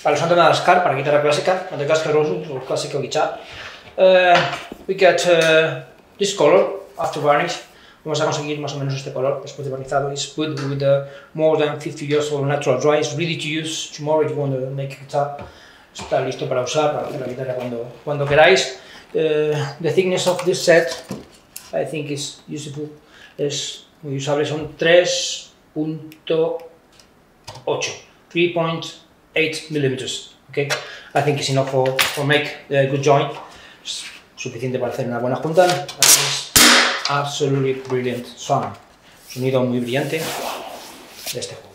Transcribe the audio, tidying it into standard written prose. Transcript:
para usando Madagascar, para guitarra clásica, Madagascar o clásico guitar. We get this color after varnish. Vamos a conseguir más o menos este color después de barnizado. It's good with more than 50 years old natural dry. It's ready to use tomorrow if you want to make a guitar. Está listo para usar, para hacer la guitarra cuando queráis. The thickness of this set, I think is useful. Es muy usable, son 3.8 millimeters. Okay? I think it's enough for make a good joint. Es suficiente para hacer una buena junta. Absolutely brilliant sound. Sonido muy brillante de este juego.